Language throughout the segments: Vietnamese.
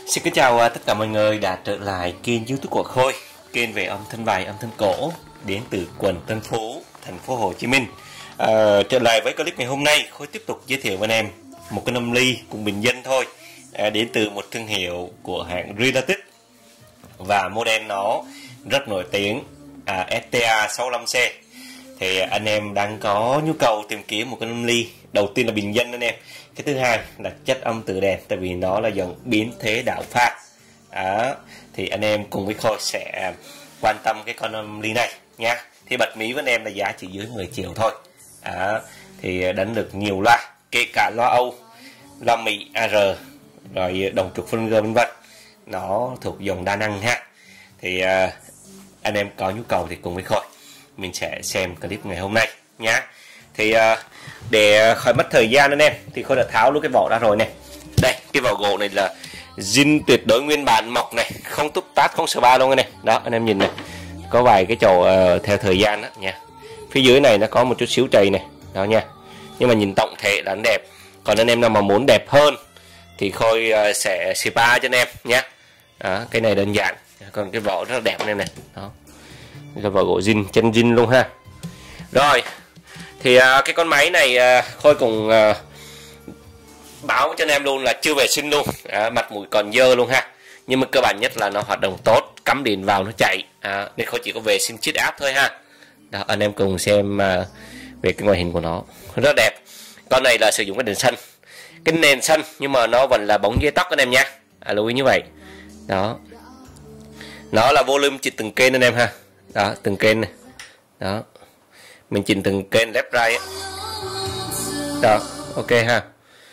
Xin kính chào tất cả mọi người đã trở lại kênh YouTube của Khôi, kênh về âm thanh bài, âm thanh cổ đến từ quận Tân Phú, thành phố Hồ Chí Minh. Trở lại với clip ngày hôm nay, Khôi tiếp tục giới thiệu với anh em một cái âm ly cũng bình dân thôi, đến từ một thương hiệu của hãng Relatic và model nó rất nổi tiếng, STA 65C. Thì anh em đang có nhu cầu tìm kiếm một cái âm ly, đầu tiên là bình dân anh em, cái thứ hai là chất âm từ đèn, tại vì nó là dòng biến thế đạo pha. Thì anh em cùng với Khôi sẽ quan tâm cái con âm ly này nha. Thì bật mí với anh em là giá chỉ dưới 10 triệu thôi. Thì đánh được nhiều loa, kể cả loa Âu, loa Mỹ, AR, rồi đồng trục phân vân vân. Nó thuộc dòng đa năng ha. Thì anh em có nhu cầu thì cùng với Khôi mình sẽ xem clip ngày hôm nay nhá. Thì để khỏi mất thời gian anh em thì Khôi đã tháo luôn cái vỏ ra rồi này. Đây, cái vỏ gỗ này là zin tuyệt đối nguyên bản, mộc này, không túc tát, không sờ ba luôn này. Đó anh em nhìn này, có vài cái chỗ theo thời gian đó nha. Phía dưới này nó có một chút xíu trầy này đó nha, nhưng mà nhìn tổng thể là đẹp. Còn anh em nào mà muốn đẹp hơn thì Khôi sẽ spa cho anh em nhé. Cái này đơn giản, còn cái vỏ rất là đẹp anh em này. Đó là vỏ gỗ zin, chân zin luôn ha. Rồi thì cái con máy này Khôi cùng báo cho anh em luôn là chưa vệ sinh luôn, mặt mũi còn dơ luôn ha. Nhưng mà cơ bản nhất là nó hoạt động tốt, cắm điện vào nó chạy, nên Khôi chỉ có vệ sinh chiết áp thôi ha. Đó, anh em cùng xem về cái ngoại hình của nó rất đẹp. Con này là sử dụng cái nền xanh, cái nền xanh nhưng mà nó vẫn là bóng dây tóc anh em nha, lưu ý như vậy. Đó, nó là volume chỉnh từng kênh anh em ha. Đó, từng kênh này. Đó, mình chỉnh từng kênh left right ấy. Đó, ok ha.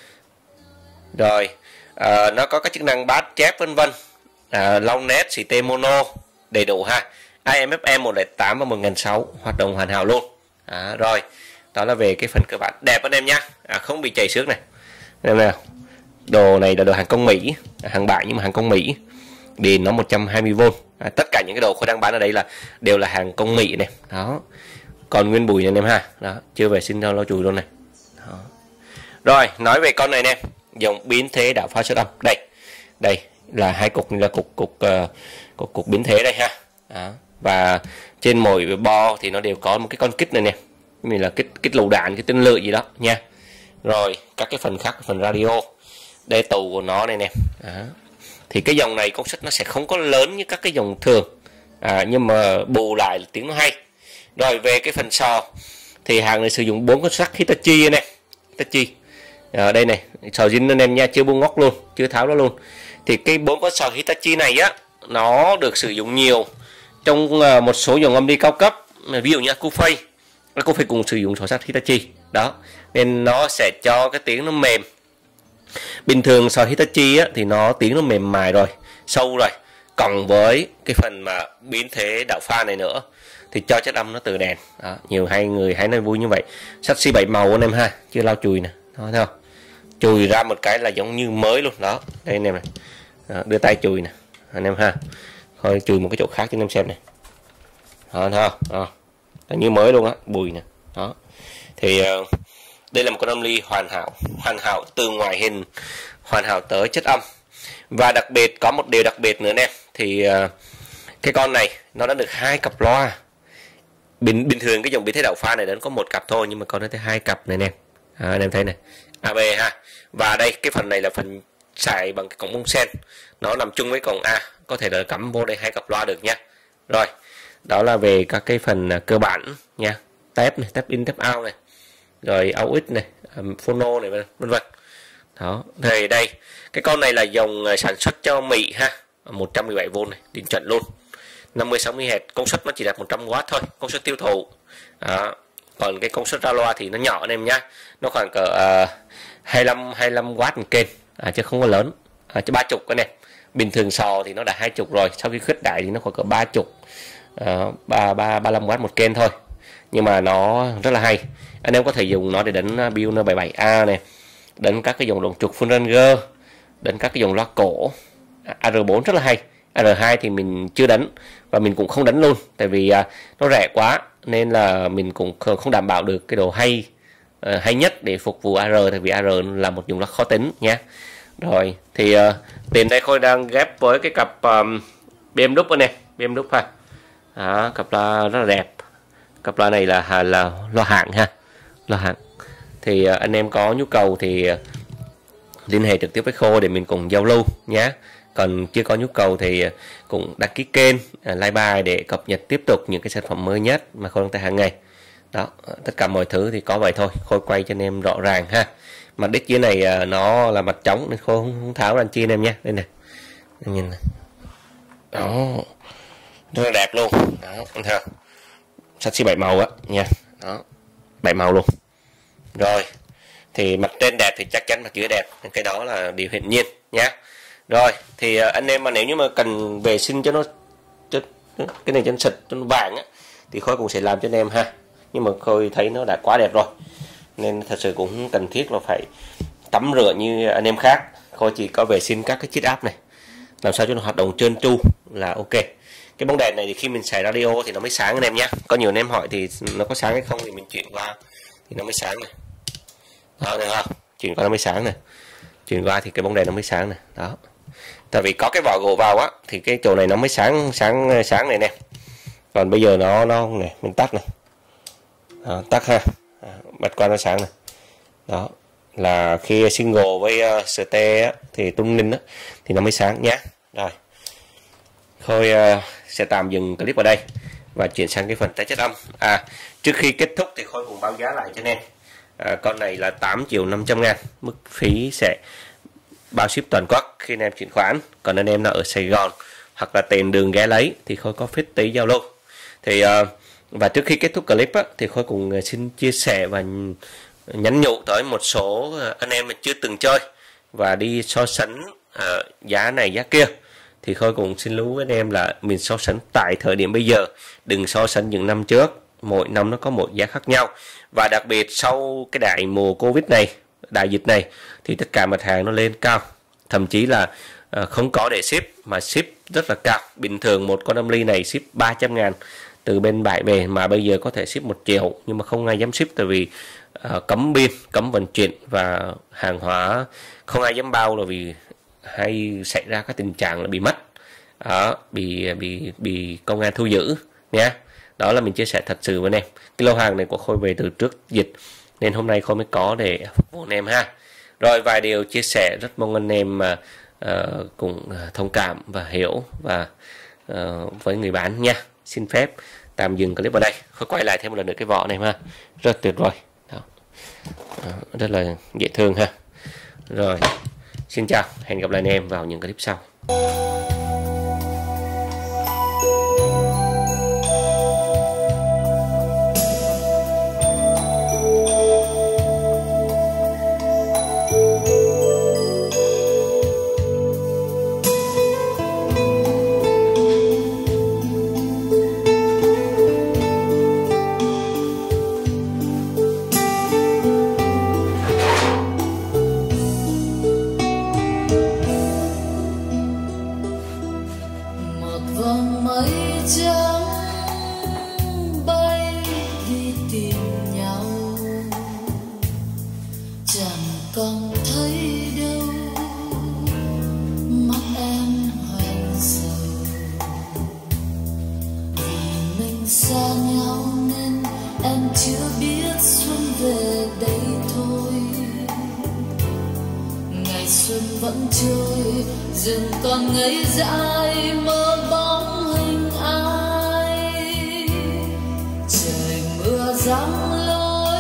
Rồi nó có các chức năng bass, chép vân vân, long nét, xì tê mono đầy đủ ha. AM FM 108 và 1006 hoạt động hoàn hảo luôn. Rồi đó là về cái phần cơ bản, đẹp anh em nhá, không bị chảy xước này em nào. Đồ này là đồ hàng công Mỹ, hàng bãi nhưng mà hàng công Mỹ, điện nó 120V. Tất cả những cái đồ Khôi đang bán ở đây là đều là hàng công Mỹ này. Đó, còn nguyên bùi này anh em ha. Đó, chưa vệ sinh đâu, lau chùi luôn này. Đó. Rồi nói về con này nè, dòng biến thế đạo pha chất âm. Đây là hai cục, này là cục biến thế đây ha. Đó. Và trên mỗi bo thì nó đều có một cái con kích này nè, mình là kích lựu đạn, cái tên lửa gì đó nha. Rồi các cái phần khác, phần radio, đây tù của nó này nè. Thì cái dòng này công suất nó sẽ không có lớn như các cái dòng thường, nhưng mà bù lại là tiếng nó hay. Rồi về cái phần sò thì hàng này sử dụng 4 con sắt Hitachi này, Hitachi đây này, sò zin anh em nha, chưa buông ngóc luôn, chưa tháo nó luôn. Thì cái 4 con sò Hitachi này á, nó được sử dụng nhiều trong một số dòng âm ly cao cấp, ví dụ như Acufay cùng sử dụng sò sắt Hitachi đó, nên nó sẽ cho cái tiếng nó mềm. Bình thường sò Hitachi á, thì nó tiếng nó mềm mại rồi, sâu rồi, cộng với cái phần mà biến thế đạo pha này nữa thì cho chất âm nó từ đèn đó. Nhiều hai người hãy nói vui như vậy. Sắt xi 7 màu anh em ha, chưa lau chùi nè, đó thấy không, chùi ra một cái là giống như mới luôn đó. Đây anh em này, đó, đưa tay chùi nè anh em ha, thôi chùi một cái chỗ khác cho anh em xem này, đó thấy không, đó, như mới luôn á, bùi nè. Đó thì đây là một con âm ly hoàn hảo từ ngoại hình, hoàn hảo tới chất âm. Và đặc biệt có một điều đặc biệt nữa nè, thì cái con này nó đã được 2 cặp loa. Bình thường cái dòng biến thế đạo pha này đến có 1 cặp thôi, nhưng mà con nó tới 2 cặp này nè, anh em thấy này, AB ha. Và đây cái phần này là phần xài bằng cái cổng bông sen, nó nằm chung với cổng A, có thể là cắm vô đây 2 cặp loa được nha. Rồi đó là về các cái phần cơ bản nha, tép này, tép in, tép out này, rồi AUX này, phono này vân vân. Đó, thì đây cái con này là dòng sản xuất cho Mỹ ha, 117V này, điện chuẩn luôn, 50-60 Hz, công suất nó chỉ đạt 100W thôi, công suất tiêu thụ. Còn cái công suất ra loa thì nó nhỏ anh em nhá, nó khoảng cỡ 25W một kênh, chứ không có lớn, chứ 30 cái này. Bình thường sò thì nó đã 20 rồi, sau khi khuyết đại thì nó khoảng cỡ 30, 35W một kênh thôi, nhưng mà nó rất là hay. Anh em có thể dùng nó để đánh Pioneer 77A này, đánh các cái dòng đồng trục Full Ranger, đánh các cái dòng loa cổ. AR4 rất là hay, AR2 thì mình chưa đánh và mình cũng không đánh luôn, tại vì nó rẻ quá nên là mình cũng không đảm bảo được cái độ hay nhất để phục vụ AR, tại vì AR là một dòng loa khó tính nhé. Rồi thì tiền đây Khôi đang ghép với cái cặp BM đúc anh em, BM đúc ha. Đó, cặp loa rất là đẹp. Cặp loa này là loa hạng ha, loa hạng. Thì anh em có nhu cầu thì liên hệ trực tiếp với Khôi để mình cùng giao lưu nhé. Còn chưa có nhu cầu thì cũng đăng ký kênh, like bài để cập nhật tiếp tục những cái sản phẩm mới nhất mà Khôi đăng tải hàng ngày. Đó, tất cả mọi thứ thì có vậy thôi, Khôi quay cho anh em rõ ràng ha. Mặt đít dưới này nó là mặt trống nên Khôi không tháo ra chi anh em nhé. Đây này, em nhìn này. Đó, rất là đẹp luôn. Đó, anh thấy không? Sắt xi 7 màu á nha. Đó, 7 màu luôn. Rồi, thì mặt trên đẹp thì chắc chắn mặt dưới đẹp, cái đó là điều hiển nhiên nhé. Rồi thì anh em mà nếu như mà cần vệ sinh cho nó cái này chân xịt cho nó vàng á thì Khôi cũng sẽ làm cho anh em ha. Nhưng mà Khôi thấy nó đã quá đẹp rồi nên thật sự cũng không cần thiết là phải tắm rửa như anh em khác. Khôi chỉ có vệ sinh các cái chiếc áp này làm sao cho nó hoạt động trơn tru là ok. Cái bóng đèn này thì khi mình xài radio thì nó mới sáng anh em nhé. Có nhiều anh em hỏi thì nó có sáng hay không thì mình chuyển qua thì nó mới sáng này. Đó, được không? Chuyển qua nó mới sáng này. Chuyển qua thì cái bóng đèn nó mới sáng này. Đó. Tại vì có cái vỏ gỗ vào á thì cái chỗ này nó mới sáng này nè. Còn bây giờ nó này mình tắt này. Đó, tắt ha. Bật qua nó sáng này. Đó. Là khi single với ST á, thì tung ninh á thì nó mới sáng nhé. Rồi. Khôi sẽ tạm dừng clip ở đây và chuyển sang cái phần test chất âm. Trước khi kết thúc thì Khôi cùng báo giá lại cho anh em. Con này là 8.500.000, mức phí sẽ bao ship toàn quốc khi anh em chuyển khoản. Còn anh em nào ở Sài Gòn hoặc là tiền đường ghé lấy thì Khôi có phí tí giao lưu. Thì và trước khi kết thúc clip á, thì Khôi cùng xin chia sẻ và nhắn nhủ tới một số anh em mà chưa từng chơi và đi so sánh giá này giá kia. Thì Khôi cũng xin lưu với anh em là mình so sánh tại thời điểm bây giờ, đừng so sánh những năm trước, mỗi năm nó có một giá khác nhau. Và đặc biệt sau cái đại mùa Covid này, đại dịch này thì tất cả mặt hàng nó lên cao, thậm chí là không có để ship mà ship rất là cao. Bình thường một con âm ly này ship 300.000 từ bên bãi về, mà bây giờ có thể ship 1 triệu nhưng mà không ai dám ship tại vì cấm biên, cấm vận chuyển và hàng hóa không ai dám bao là vì hay xảy ra các tình trạng là bị mất, bị công an thu giữ nhé. Đó là mình chia sẻ thật sự với anh em. Cái lô hàng này của Khôi về từ trước dịch nên hôm nay Khôi mới có để phục vụ anh em ha. Rồi vài điều chia sẻ rất mong anh em cùng thông cảm và hiểu và với người bán nha. Xin phép tạm dừng clip ở đây. Khôi quay lại thêm một lần nữa cái vỏ này ha. Rất tuyệt vời. Đó. Rất là dễ thương ha. Rồi, xin chào, hẹn gặp lại anh em vào những clip sau. Vòng mây trắng bay đi tìm nhau, chẳng còn thấy đâu mắt em hoen sầu. Vì mình xa nhau nên em chưa biết xuân về đây thôi. Ngày xuân vẫn trôi, rừng còn ngây dại mơ bóng hình ai. Trời mưa giăng lối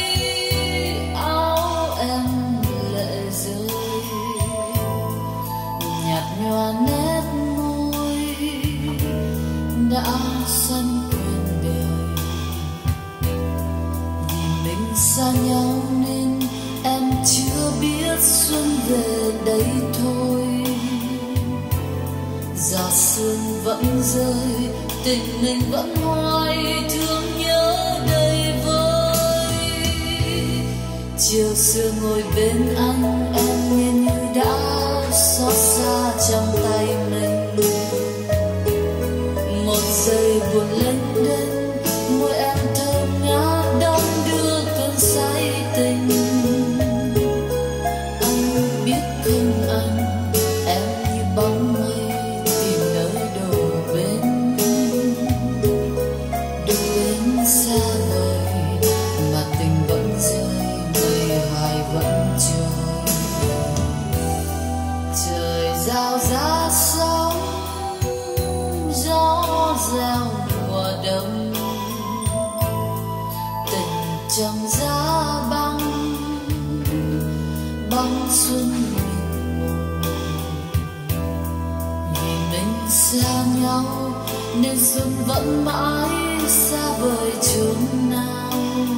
áo em lệ rơi, nhạt nhòa nét môi đã sân quên đời. Vì mình xa nhau nên em chưa biết xuân về đây thôi. Giọt sương vẫn rơi, tình mình vẫn hoài thương nhớ đầy vơi. Chiều xưa ngồi bên anh, em nghe như đã xót xa trong tay mình. Một giây buồn lênh đênh, môi em thơm ngát đong đưa cơn say tình. Anh biết không rào giá sóng gió reo mùa đông, tình trong giá băng băng xuân vì mình xa nhau nên xuân vẫn mãi xa vời chốn nào.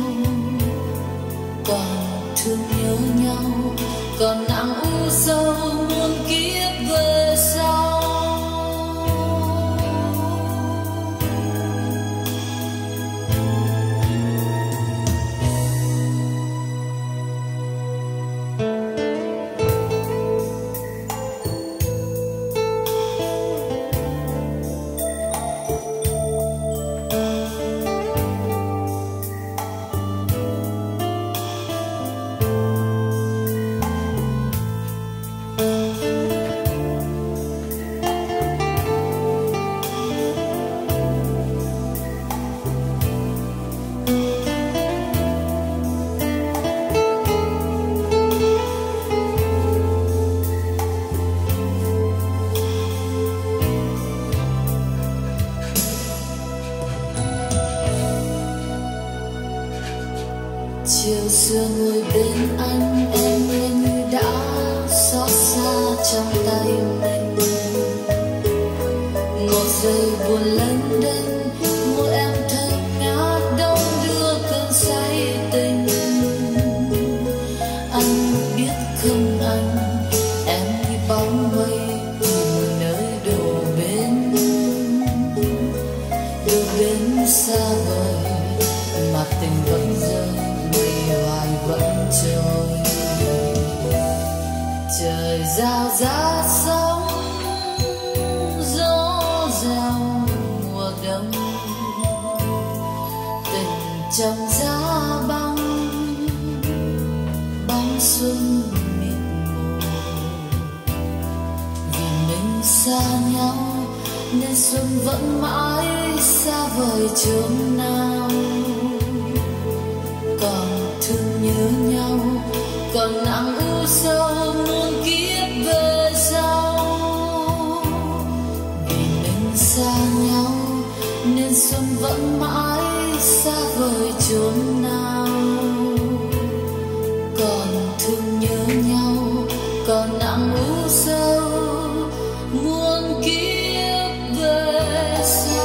Còn thương nhớ nhau, còn nặng u sâu muôn kiếp về sau. Chiều xưa ngồi bên anh em như đã xót xa trong tay mình. Một giây buồn lênh đênh, một em thơ ngát đông đưa cơn say tình. Anh biết không anh, em như bóng mây tìm nơi đổ bên xa vời mà tình vẫn rơi. Hoài vẫn trời rào giá sóng gió reo mùa đông, tình trong giá băng băng xuân mịt mù. Vì mình xa nhau nên xuân vẫn mãi xa vời chốn nào. Còn thương nhớ nhau, còn nặng u sâu muôn kiếp về sau. Vì mình xa nhau nên xuân vẫn mãi xa vời chốn nào. Còn thương nhớ nhau, còn nặng u sâu muôn kiếp về sau.